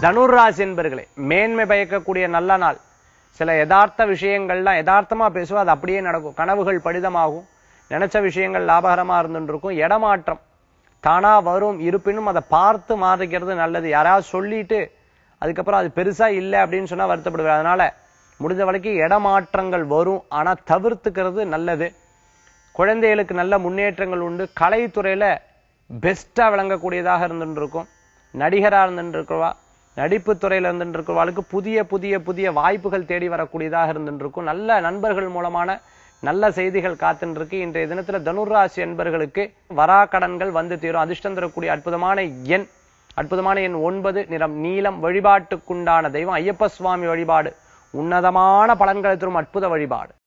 தனுராசி என்பர்களே, மேன்மை பயக்கக்கூடிய நல்ல நாள். சில யதார்த்த விஷயங்கள்லாம் யதார்த்தமா பேசுவோம், அது அப்படியே நடக்கும். கனவுகள் பலிதமாகும். நினைச்ச விஷயங்கள் லாபகரமா இருந்துருக்கும். இடமாற்றம் தானா வரும். இருப்பினும் அதை பார்த்து மாறிக்கிறது நல்லது. யாராவது சொல்லிட்டு அதுக்கப்புறம் அது பெருசா இல்லை அப்படின்னு சொன்னா வருத்தப்படுவார். அதனால முடிஞ்ச வரைக்கும் இடமாற்றங்கள் வரும், ஆனா தவிர்த்துக்கிறது நல்லது. குழந்தைகளுக்கு நல்ல முன்னேற்றங்கள் உண்டு. கலைத்துறையில பெஸ்டா விளங்கக்கூடியதாக இருந்துட்டு இருக்கும். நடிகரா இருந்துட்டு இருக்கிறவா, நடிப்பு துறையில இருந்துட்டு இருக்கிறவாளுக்கு புதிய புதிய புதிய வாய்ப்புகள் தேடி வரக்கூடியதாக இருந்துட்டு இருக்கும். நல்ல நண்பர்கள் மூலமான நல்ல செய்திகள் காத்துட்டு இருக்கு. இன்றைய தினத்துல தனுராசி என்பர்களுக்கு வராக்கடன்கள் வந்து தீரும். அதிர்ஷ்டம் தரக்கூடிய அற்புதமான எண் 9, நிறம் நீலம். வழிபாட்டுக்குண்டான தெய்வம் ஐயப்ப சுவாமி வழிபாடு உன்னதமான பலன்களை தரும் அற்புத வழிபாடு.